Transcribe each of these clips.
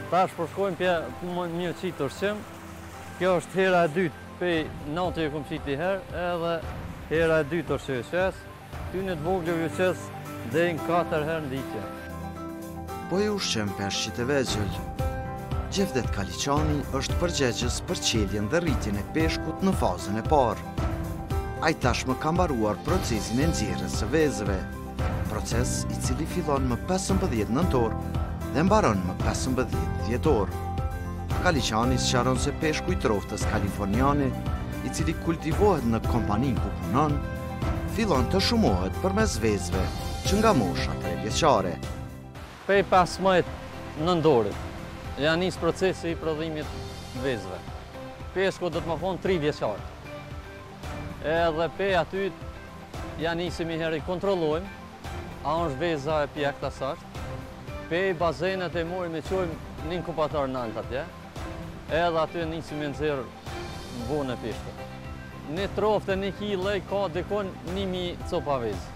Tash po shkojmë për një qitë ushqim. Kjo është hera e dytë, pe natë e kom qiti herë, edhe hera e dytë është qes. Ty në të vogël ju qes dhe në 4 herë në ditje. Po e ushqim peshqit e vegjël. Gjevdet Kaliqani është përgjegjës për qeljen dhe rritjen e peshkut në fazën e parë. Ai tashmë ka mbaruar procesin e nxjerrjes së vezëve, proces i cili fillon më 15 nëntor dhe mbaron më 15 dhjetor. Kaliqani sqaron se peshku i troftës kaliforniane, i cili kultivohet në kompaninë ku punon, fillon të shumohet përmes vezëve që nga mosha 3 vjeçare. Pej 15 nëntorit ja nis procesi i prodhimit vezëve. Peshku do të më thonë 3 vjeçar. Edhe pe aty ja nisim i herë i kontrollojmë, a është veza e pjekt asakt. Pe bazenet e morim e qojmë një inkubator në altë atje, edhe aty nisim e nxerr në vonë e peshkut. Një troftë e 1 kg ka dikon 1000 copa vezë.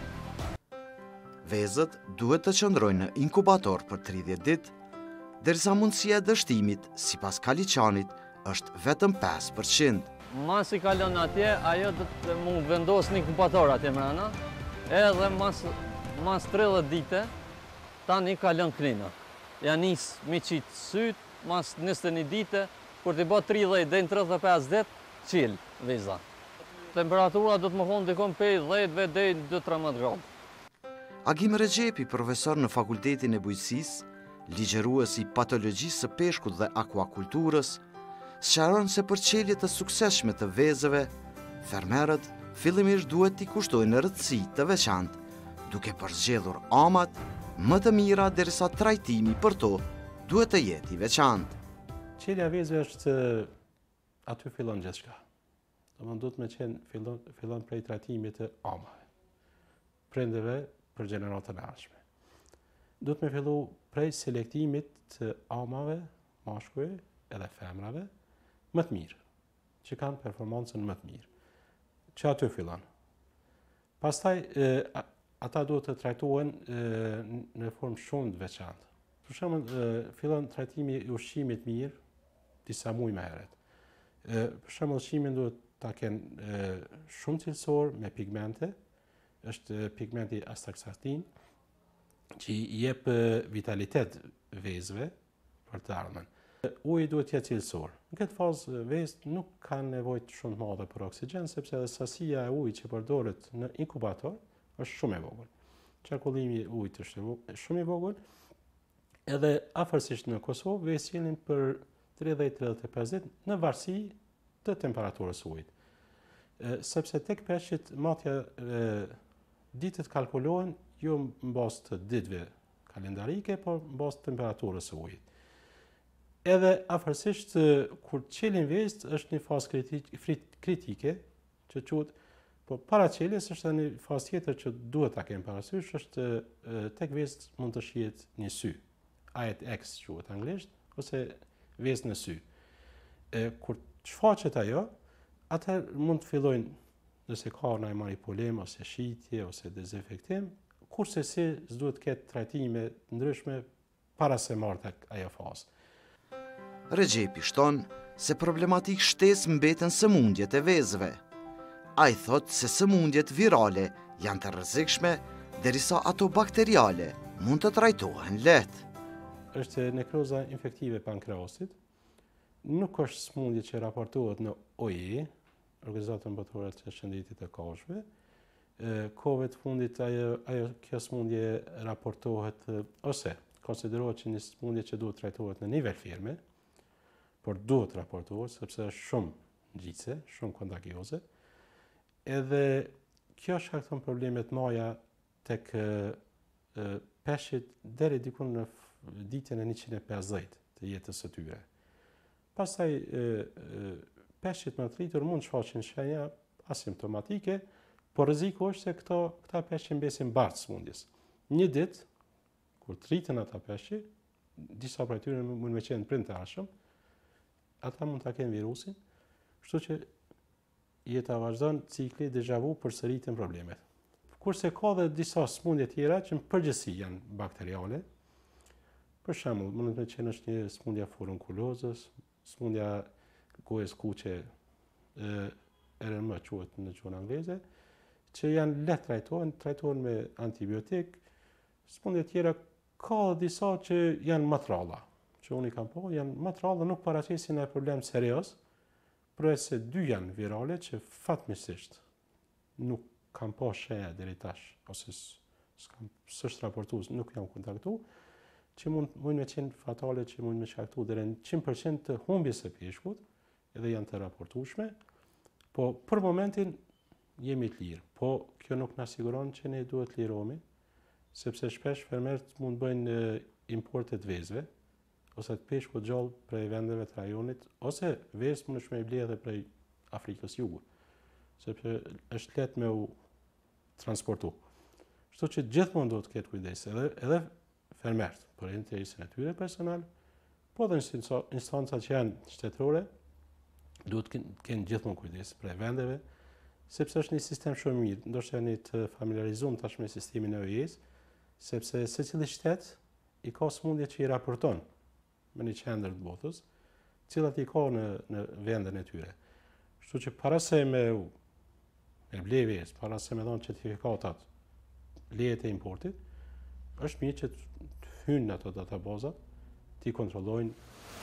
Vezët duhet të qëndrojnë në inkubator për 30 ditë, derisa mundësia e dështimit, sipas Kaliqanit, është vetëm 5%. Mas i kalon atje, ajo do të mund vendos një inkubator atje mrena, edhe mas 30 dite, tani kalon klina. Ja nis mi qitë syt, mas 21 dite, kur t'i bë 30 dhe në 35 dit, qil veza. Temperatura do të më thonë dikon pej 10 dhe 2-13 gradë. Agim Regjepi, profesor në Fakultetin e Bujqësisë, ligjerues i patologjisë së peshkut dhe akvakulturës, sqaron se për qelje të suksesshme të vezëve, fermerët fillimisht duhet t'i kushtojnë rëndësi të veçantë, duke përzgjedhur amat më të mira derisa trajtimi për to duhet të jetë i veçantë. Qelja e vezëve është aty fillon gjithçka. Domethënë duhet me qenë fillon prej trajtimit të amave, prindëve për gjeneratën e ardhshme. Duhet me fillu prej selektimit të amave, mashkujve edhe femrave, më të mirë, që kanë performancën më të mirë, që aty fillon. Pastaj, ata duhet të trajtohen në formë shumë të veçantë. Për shembull, fillon trajtimi i ushqimit mirë, disa muaj më herët. Për shembull, ushqimin duhet ta kenë shumë cilësor me pigmente, është pigmenti astaxantin, që i jep vitalitet vezëve për të ardhmen. Uji duhet të jetë cilësor. Në këtë fazë vezët nuk kanë nevojë shumë të madhe për oksigjen, sepse edhe sasia e ujit që përdoret në inkubator është shumë e vogël. Qarkullimi i ujit është shumë i vogël. Edhe afërsisht në Kosovë vezët jeni për 30-35 ditë në varësi të temperaturës së ujit. Sepse tek peshqit matja ditët kalkulohen jo në bazë të ditëve kalendarike, por në bazë të temperaturës së ujit. Edhe afërsisht kur qelin vezët është një fazë kritike, që quhet, por para qeljes është një fazë tjetër që duhet ta kemi parasysh, është tek vezët mund të shihet një sy. Eye X quhet anglisht, ose vezë në sy. Kur shfaqet ajo, atëherë mund të fillojnë, nëse ka ndonjë manipulim ose shitje ose dezinfektim, kurse si s'duhet të ketë trajtime të ndryshme para se marrë tek ajo fazë. Regjepi shton se problematik shtesë mbeten sëmundjet e vezëve. Ai thot se sëmundjet virale janë të rrezikshme, derisa ato bakteriale mund të trajtohen lehtë. Është nekroza infektive e pankreasit. Nuk është sëmundje që raportohet në OE, Organizatën Botërore të Shëndetit të Kafshëve. Kohëve të fundit kjo sëmundje raportohet ose konsiderohet që një sëmundje që duhet trajtohet në nivel firme, por duhet raportohet sepse është shumë ngjitse, shumë kontagioze. Edhe kjo shkakton probleme të mëdha tek peshqit deri diku në ditën e 150 të jetës së tyre. Pastaj peshqit më të rritur mund të shfaqin shenja asimptomatike, por rreziku është se këta peshqi mbesin bartë sëmundjes. Një ditë, kur të rriten ata peshqi, disa prej tyre mund me qenë prind të arshëm, ata mund ta kenë virusin, kështu që jeta vazhdon cikli deja vu për sëritjen problemet. Kurse ka dhe disa sëmundje tjera që në përgjithësi janë bakteriale, Për shembull, mund të qenë është një smundja furunkulozës, smundja gojës kuqe, RM quhet në gjuhën angleze, që janë lehtë trajtohen me antibiotik. Smundje tjera ka disa që janë matralla, që unë i kam po, janë matralla nuk paraqisin e problem serioz, përveç se 2 janë virale që fatmirësisht nuk kam pa shenja deri tash, ose s'është raportuar, nuk jam kontaktu, që mund me qenë fatale, që mund me shkaktu deri në 100% të humbjes së peshkut, edhe janë të raportueshme, po për momentin jemi të lirë. Po kjo nuk na siguron që ne duhet të lirohemi, sepse shpesh fermerët mund bëjnë importe të vezëve, ose të peshku gjallë prej vendeve të rajonit, ose vezë mund është me i ble edhe prej Afrikës jugut, sepse është lehtë me u transportu. Kështu që gjithmonë duhet të ketë kujdes, edhe fermerët, për interesin e tyre personal, po edhe instancat që janë shtetërore, duhet të kenë gjithmonë kujdes prej vendeve, sepse është një sistem shumë mirë, ndoshta jeni të familiarizuar tash me sistemin e OIE-s, sepse secili shtet i ka smundje që i raporton me një qendër të botës, cilat i ka në vendin e tyre. Kështu që para se me ble vezë, para se me dhënë certifikatat lejet e importit, është mirë që të hynë në ato databazat, t'i kontrollojnë.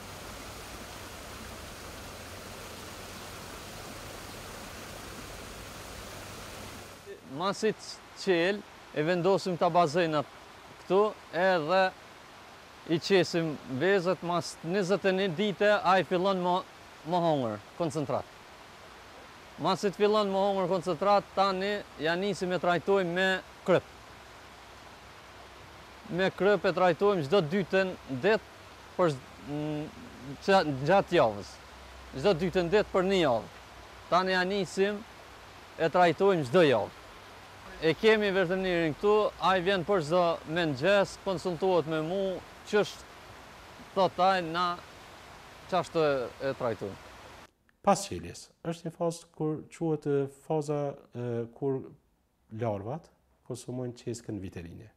Masit qel, e vendosim të bazenat këtu, edhe i qesim vezët, mas 21 dite, a i fillon më hongër, koncentrat. Masit fillon më hongër koncentrat, tani ja nisim e trajtojmë me kryp. Me kryp e trajtojmë çdo dytën det për gjatë javës. Çdo dytën det për një javë. Tani ja nisim e trajtojmë çdo javë. E kemi veterinerin këtu, ai vjen për çdo mëngjes, konsultohet me mu, ç'është thot ai, na ç'ashtu e trajtojmë. Pas qeljes, është një fazë kur quhet faza kur larvat konsumojnë qeskën viterine.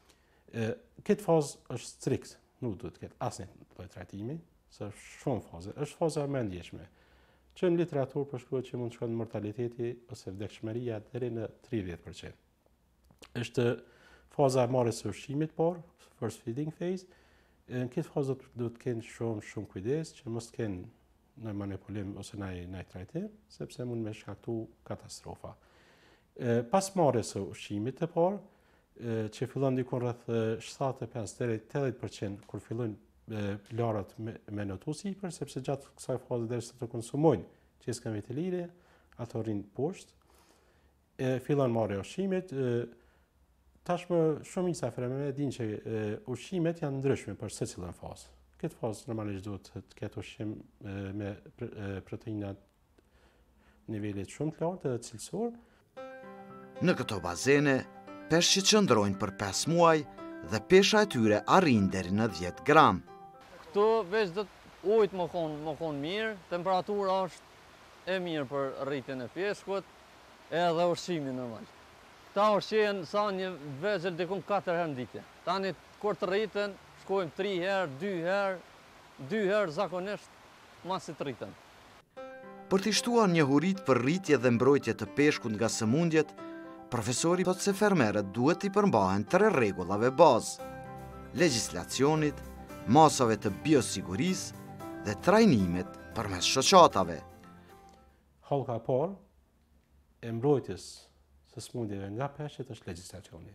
Këtë fazë është strikt, nuk duhet të ketë asnjë lloj trajtimi, se është shumë faze, është faza më e ndjeshme, që në literaturë përshkruhet që mund të shkojë mortaliteti ose vdekshmëria deri në 30%. Është faza e marrjes së ushqimit parë, first feeding phase. Në këtë fazë duhet të kenë shumë kujdes që mos të kenë në manipulim ose në trajtim, sepse mund me shkaktu katastrofa. Pas marrjes së ushqimit të parë, që fillon dikun rreth 75 deri 80% kur fillojnë larët me notu sipër, sepse gjatë kësaj faze derisa të konsumojnë qeskën viterine, ato rrinë poshtë, fillon marrja e ushqimit. Tashmë shumica e fermerëve dinë që ushqimet janë ndryshme për secilën fazë. Këtë fazë normalisht duhet të ketë ushqim me proteina nivelit shumë të lartë dhe cilësor. Në këto bazene, peshqit qëndrojnë për 5 muaj dhe pesha e tyre arrin deri në 10 gram. Këtu veç do të ujtë më konë mirë, temperatura është e mirë për rritjen e peshkut, edhe ushqimi normal. Ta ushqen sa një vegjël dikun 4 herë në ditë. Tani kur të rriten, shkojmë 3 herë, 2 herë zakonisht masi të rriten. Për t'i shtuar njohuritë për rritje dhe mbrojtje të peshkut nga sëmundjet, profesori thotë se fermerët duhet t'i përmbahen 3 rregullave bazë: legjislacionit, masave të biosigurisë dhe trajnimet përmes shoqatave. Hallka e parë e mbrojtjes së sëmundjeve nga peshqit është legjislacioni.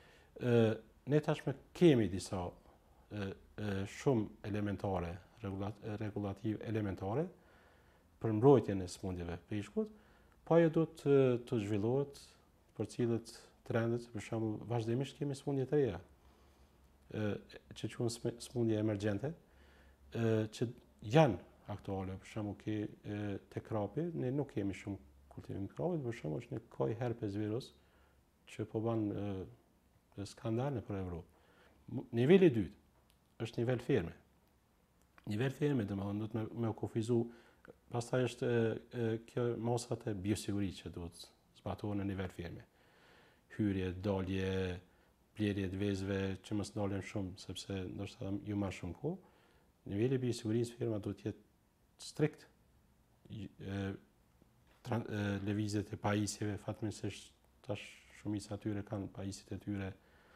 Ne tashmë kemi disa shumë elementare, regulativ elementare për mbrojtjen e sëmundjeve peshkut, po ajo do të zhvillohet për cilët trendet, për shembull, vazhdimisht kemi sëmundje të reja, që quhen sëmundje emergjente, që janë aktuale, për shembull te krapi, ne nuk kemi shumë kultivim krapit, për shembull është një koj herpes virus që po bën skandal nëpër Evropë. Niveli i dytë është nivel ferme. Nivel ferme, domethënë, do të me kufizu, pastaj është kjo masat e biosigurisë që duhet zbatohen në nivel ferme. Hyrje, dalje, blerje të vezëve që mos ndalen shumë, sepse ndoshta ju marr shumë kohë. Niveli i sigurisë firma duhet të jetë strikt. Lëvizjet e pajisjeve, fatmirësisht tash shumica atyre kanë pajisjet e tyre.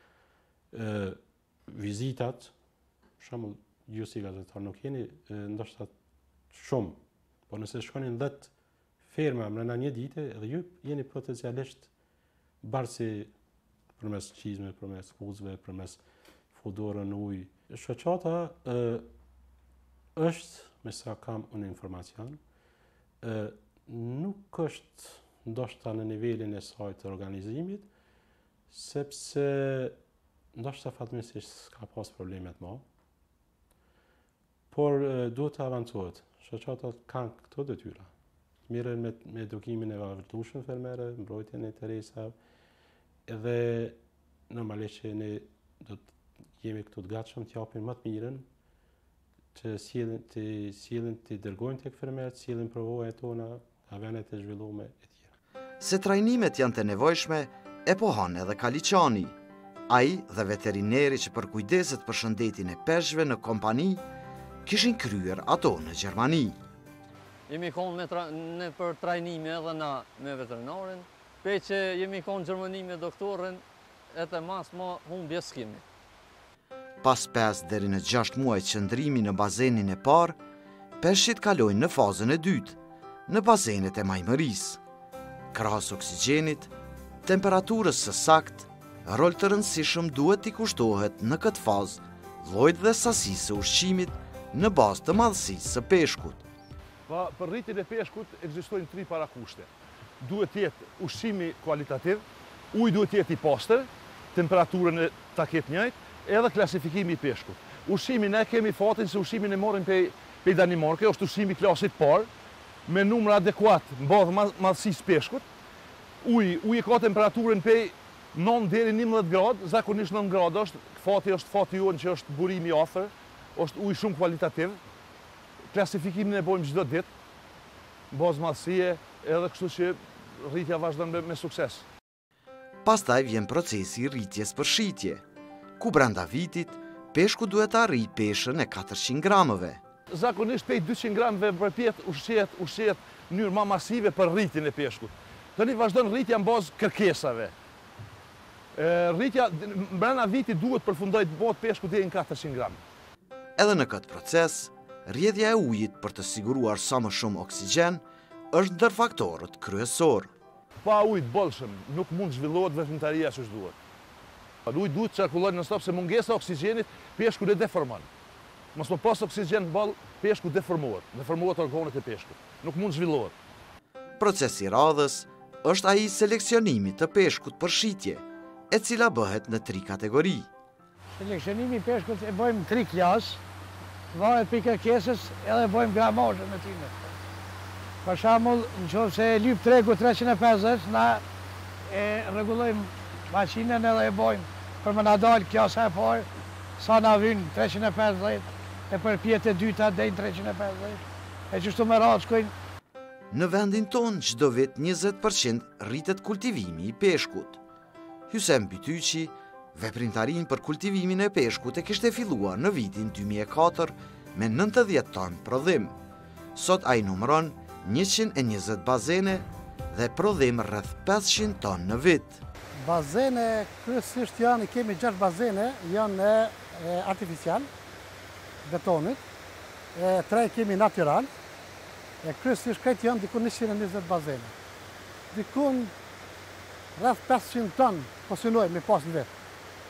Vizitat, për shembull, ju si gazetar nuk jeni ndoshta shumë, por nëse shkonin 10 firma brenda një dite, edhe ju jeni potencialisht barsi përmes qizme, përmes kuzve, përmes fudorën në ujë. Shoqata është, me sa kam unë informacion, nuk është ndoshta në nivelin e saj të organizimit, sepse ndoshta fatmirësisht s'ka pas problemet më, por duhet të avancohet. Shoqatat kanë këto detyra. Mirën me edukimin e vazhdueshëm fermerë, mbrojtjen e interesave, edhe normalisht që ne do të jemi këtu të gatshëm të japim më të mirën, që sjellin të dërgojnë tek fermerët, sjellin provojat tona, nga vendet e zhvilluara e tjera. Se trajnimet janë të nevojshme, e pohon edhe Kaliçani. Ai dhe veterineri që përkujdeset për shëndetin e peshqve në kompani, kishin kryer ato në Gjermani. Jemi konë në për trajnime edhe na me veterinarin, pe që jemi konë në Gjermani me doktorin, e të mas më humbje s'kemi. Pas 5 deri në 6 muaj qëndrimi në bazenin e parë, peshqit kalojnë në fazën e dytë, në bazenet e majmërisë. Krahas oksigjenit, temperaturës së saktë, rol të rëndësishëm duhet t'i kushtohet në këtë fazë llojit dhe sasisë së ushqimit në bazë të madhësisë së peshkut. Për rritjen e peshkut ekzistojnë 3 parakushte. Duhet të jetë ushqimi kualitativ, uji duhet të jetë i pastër, temperaturën ta ketë njëjtë, edhe klasifikimi i peshkut. Ushqimi ne kemi fatin se ushqimin e morrim pe Danimarkë, është ushqimi klasit parë, me numër adekuat në bazë madhësisë peshkut. Uji ka temperaturën pe 9 deri 11 gradë, zakonisht 9 gradë është fati jonë që është burimi i afër, është ujë shumë kualitativ. Klasifikimin e bojmë çdo ditë, në bazë madhësie, edhe kështu që rritja vazhdon me sukses. Pastaj vjen procesi i rritjes për shitje, ku brenda vitit peshku duhet të arrijë peshën e 400 gramëve. Zakonisht pej 200 gramëve për pjetë ushqehet në mënyrë më masive për rritjen e peshkut. Tani vazhdon rritja në bazë kërkesave. Rritja brenda vitit duhet përfundoj të bëhet peshku deri në 400 gram. Edhe në këtë proces, rrjedhja e ujit për të siguruar sa më shumë oksigjen është ndër faktorët kryesor. Pa ujë të bollshëm nuk mund zhvillohet veprimtaria siç duhet. Uji duhet të qarkullojë në stop se mungesa e oksigjenit peshku e deformon. Mos më pas oksigjen në ball, peshku deformohet organet e peshkut. Nuk mund zhvillohet. Procesi i radhës është ai i seleksionimit të peshkut për shitje, e cila bëhet në 3 kategori. Seleksionimi i peshkut e bëjmë 3 klasë, varet për kërkesës edhe bëjmë gramazhën e tyre. Për shembull, nëse lyp tregu 350, na e rregullojmë makinën edhe e bëjmë për më na dalë klasa e parë, sa na vjen 350, e për pjetë e dyta deri në 350. E kështu me radhë shkojnë. Në vendin tonë çdo vit 20% rritet kultivimi i peshkut. Hysem Bytyqi, veprimtarinë për kultivimin e peshkut e kishte filluar në vitin 2004 me 90 ton prodhim. Sot ai numëron 120 bazene dhe prodhim rreth 500 ton në vit. Bazene kryesisht janë, kemi 6 bazene, janë artificial, betonit, 3 kemi natyral, kryesisht këtë janë dikun 120 bazene. Dikun rreth 500 ton posunoj me pas në vetë.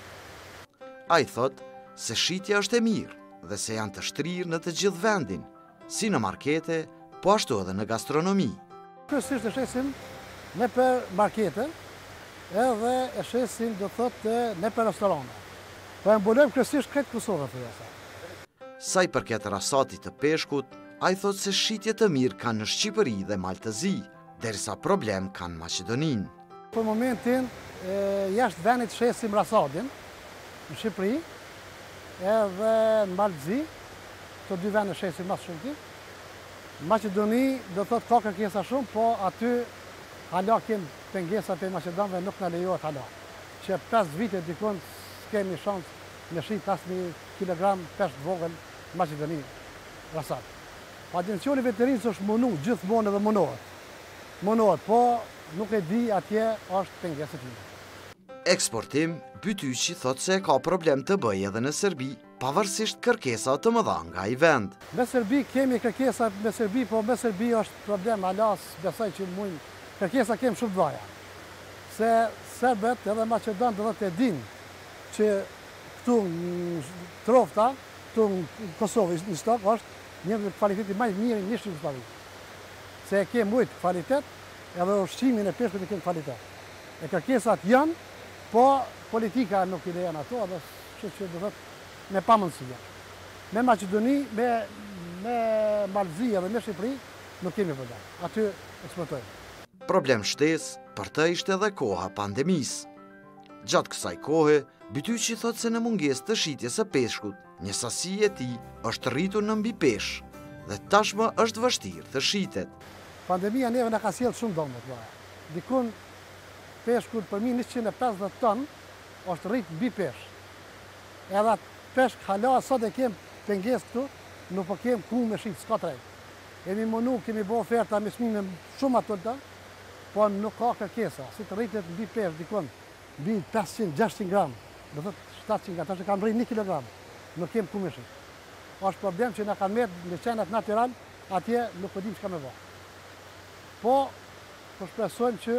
Ai thot se shitja është e mirë dhe se janë të shtrirë në të gjithë vendin, si në markete, po ashtu edhe në gastronomi. Kryesisht e shesim ne për markete, edhe e shesim do thotë ne për restorane. Po e mbulojmë kryesisht këtë Kosovë për jasa. Sa i përket rasatit të peshkut, ai thot se shitje të mirë kanë në Shqipëri dhe Maltëzi, derisa problem kanë Maqedoninë. Për momentin, jashtë vendit shesim rasadin, në Shqipëri, edhe në Maltëzi, të 2 vende shesim mas shumë ti. Në Maqedoni do thotë ka kërkesa shumë, po aty hala kemë pengesa për Maqedonëve nuk në lejohet hala. që 5 vite dikon s'kemi shansë me shit asë një kilogram pesht vogël Maqedoni Rasat. Agencioni veterinës është munu, gjithmonë edhe munohet. Munohet, po nuk e di atje është pengesë e time. Eksportim, Bytyqi thot se ka problem të bëjë edhe në Serbi, pavarësisht kërkesa të mëdha nga i vend. Me Serbi kemi kërkesa me Serbi, po me Serbi është problem alas, besoj që mujnë. Kërkesa kemi shumë dvaja. Se Serbet edhe Macedonët edhe të din që këtu në Trofta, këtu në Kosovë në stok është një kvaliteti më i mirë në Shqipëri. Se kemi mujtë kvalitet, edhe ushqimin e peshkut e kemi kvalitet. E kërkesat janë, po politika nuk i lejon ato, dhe që do thotë me pamundësia. Me Maqedoni, me Malzi edhe me Shqipëri nuk kemi problem. Aty eksportojmë. Problem shtesë për të ishte edhe koha pandemisë. Gjatë kësaj kohe, Bytyqi thot se në mungesë të shitjes së peshkut, një sasi e tij është rritur në mbi peshë dhe tashmë është vështirë të shitet. Pandemia neve na ka sjellë shumë domet. Dikun peshkut për 150 ton është rrit mbi peshë. Edhe peshk hala sot e kem pengesë këtu, nuk po kem ku me shit, s'ka trej. Kemi munu, kemi bo oferta me smime shumë ato të, po nuk ka kërkesa. Si të rritet mbi peshë dikun, mbi 500-600 gram, do thotë 700 gram, tash e kam rrit 1 kilogram, nuk kem ku me shit. Është problem që na kanë merë në qenet natural, atje nuk po dim çka me bë. Po shpresojmë që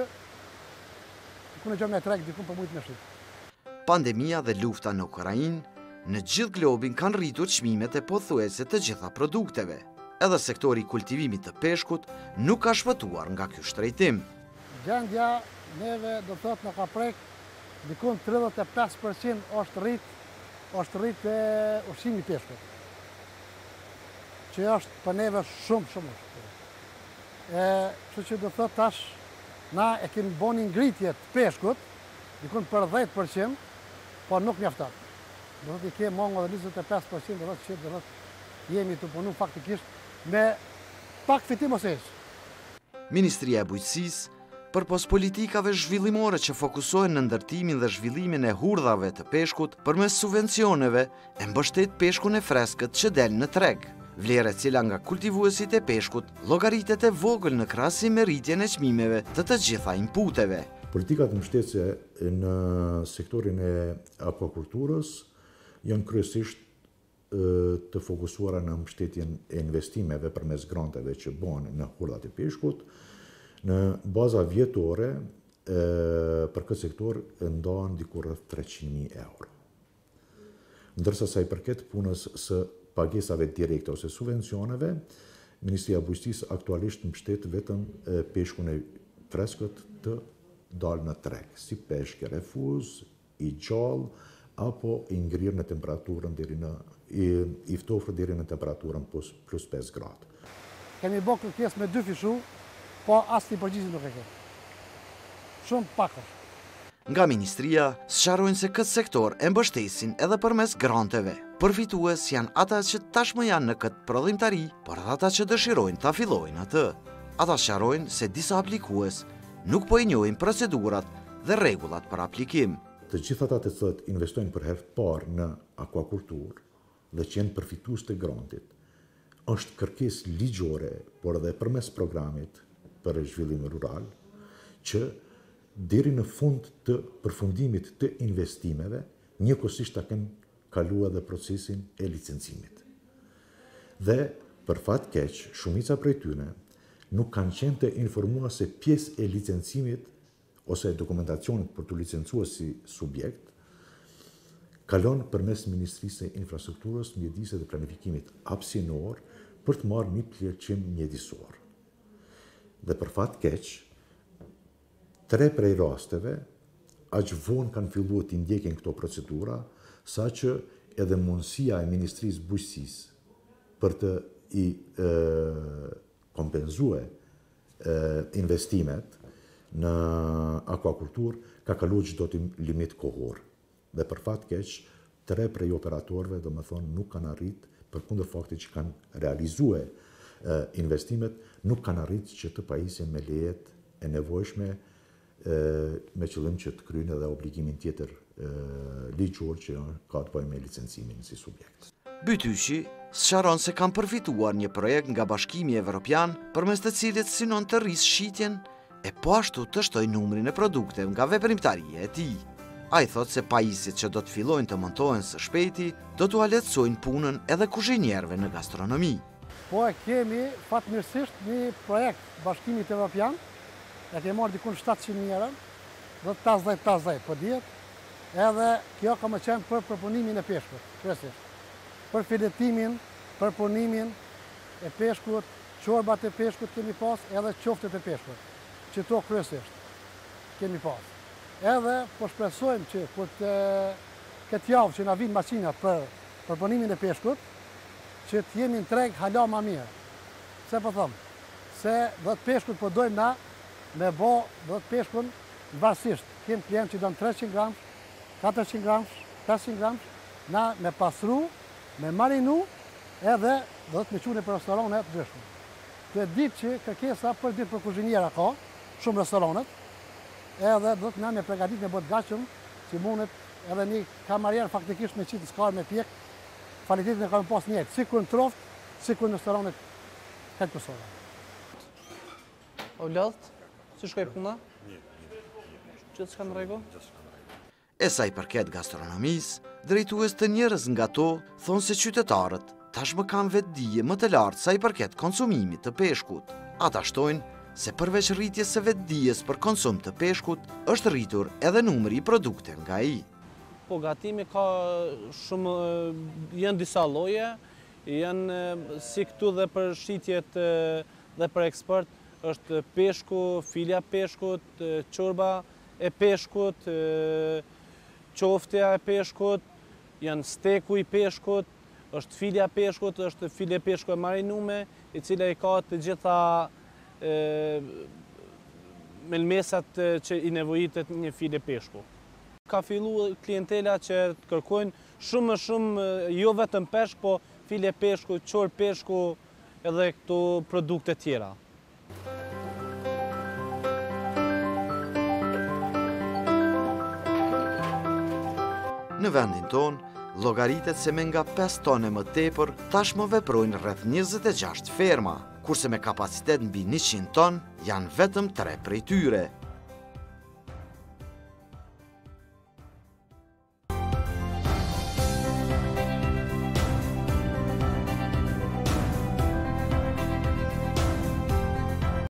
ku në gjë me treg dikun po mujt me shit. Pandemia dhe lufta në Ukrainë në gjithë globin kanë rritur çmimet e pothuajse të gjitha produkteve. Edhe sektori i kultivimit të peshkut nuk ka shpëtuar nga ky shtrejtim. Gjendja neve do thotë na ka prek dikun 35% është rrit ushqimi i peshkut. Që është për neve shumë. Kështu që do thotë tash na e kemi bën ngritje të peshkut dikun për 10%, po nuk mjafton. Do thotë i kemi mongo dhe 25%, do thotë që do thotë jemi të punu faktikisht me pak fitim ose hiç. Ministria e Bujqësisë përpos politikave zhvillimore që fokusohen në ndërtimin dhe zhvillimin e hurdhave të peshkut përmes subvencioneve e mbështet peshkun e freskët që del në treg. Vlera e cila nga kultivuesit e peshkut llogaritet e vogël në krahasim me rritjen e çmimeve të gjitha inputeve. Politikat mbështetëse në sektorin e akvakulturës janë kryesisht të fokusuara në mbështetjen e investimeve përmes granteve që bëhen në hurdhat e peshkut. Në baza vjetore për këtë sektor ndahen diku rreth 300.000 euro. Ndërsa sa i përket punës së pagesave direkte ose subvencioneve, Ministria e Bujqësisë aktualisht mbështet vetëm peshkun e freskët të dalë në treg, si peshk refuz, i gjallë, apo i ngrirë në temperaturën i ftofër deri në temperaturën plus 5 gradë. Kemi bërë kërkesë me 2 fishu, po asnjë përgjigjje nuk e kemi. Shumë pak është. Nga ministria sqarojnë se këtë sektor e mbështesin edhe përmes granteve. Përfitues janë ata që tashmë janë në këtë prodhimtari, por ata që dëshirojnë ta fillojnë atë. Ata sqarojnë se disa aplikues nuk po i njohin procedurat dhe rregullat për aplikim. Të gjithë ata të cilët investojnë për herë të parë në akvakulturë dhe që janë përfitues të grantit, është kërkesë ligjore, por edhe përmes programit për zhvillim rural, që deri në fund të përfundimit të investimeve, njëkohësisht ta kenë kaluar edhe procesin e licencimit. Dhe për fat keq, shumica prej tyre nuk kanë qenë të informuar se pjesë e licencimit ose dokumentacionit për të licencuar si subjekt, kalon përmes Ministrisë së Infrastrukturës, Mjedisit dhe Planifikimit hapësinor për të marrë një plotësim mjedisor. Dhe për fat keq, 3 prej rasteve, aq vonë kanë filluar të ndjekin këto procedura, saqë edhe mundësia e Ministrisë Bujqësisë për të i kompenzuar investimet në akvakulturë ka kaluar çdo limit kohor. Dhe për fat keq, 3 prej operatorëve, domethënë, nuk kanë arrit, përkundër faktit që kanë realizuar investimet, nuk kanë arrit që të pajisin me lejet e nevojshme me qëllim që të kryejnë edhe obligimin tjetër ligjor që ka të bëjë me licencimin si subjekt. Bytyshi sqaron se kanë përfituar një projekt nga Bashkimi Evropian përmes të cilit synon të rrisë shitjen e po ashtu të shtoj numrin e produkteve nga veprimtaria e tij. Ai thot se pajisjet që do të fillojnë të montohen së shpejti do t'u lehtësojnë punën edhe kuzhinierëve në gastronomi. Po e kemi fatmirësisht një projekt Bashkimit Evropian, e kemi marrë dikun 700 euro, do të 50-50 po dihet, edhe kjo ka më qenë për përpunimin e peshkut, kryesisht. Për filetimin, përpunimin e peshkut, çorbat e peshkut kemi pas, edhe qoftet e peshkut, që to kryesisht kemi pas. Edhe po shpresojmë që kur këtë javë që na vinë makinat për përpunimin e peshkut, që të jemi në treg hala ma mirë. Se po thëmë, se do të peshkut po dojmë na me bo do të peshkun varësisht. Kemë klient që dojmë 300 grams, 400 grams, 500 grams, na me pasru, me marinu, edhe do të me qune për restorane të ndryshme. Të ditë që kërkesa për ditë për kuzhiniera ka, shumë restoranet, edhe do të na me pregatit me botë gashëm, që mundet edhe një kamarierë faktikisht me qitë skarë me pjek, kvalitetin e kam pas njëtë, si kur në troft, si kur në restoranet këtë përsora. O lodhët, si shkoj puna? Që të shka në rego? E sa i përket gastronomis, drejtues të njerëz nga to thonë se qytetarët tashmë kanë vetdije më të lartë sa i përket konsumimit të peshkut. Ata shtojnë se përveç rritjes së vetdijes për konsum të peshkut, është rritur edhe numri i produkte nga ai. Po gatimi ka shumë, janë disa lloje, janë si këtu dhe për shitjet dhe për eksport, është peshku, filja peshkut, çorba e peshkut, qoftja e peshkut, janë steku i peshkut, është filja peshkut, është file peshku e marinume, i cila i ka të gjitha melmesat që i nevojitet një file peshku. Ka fillu klientela që të kërkojnë shumë më shumë, jo vetëm peshk, po file peshku, qor peshku edhe këto produkte tjera. Në vendin tonë, llogaritet se me nga 5 tonë më tepër tashmë veprojnë rreth 26 ferma, kurse me kapacitet mbi 100 tonë janë vetëm 3 prej tyre.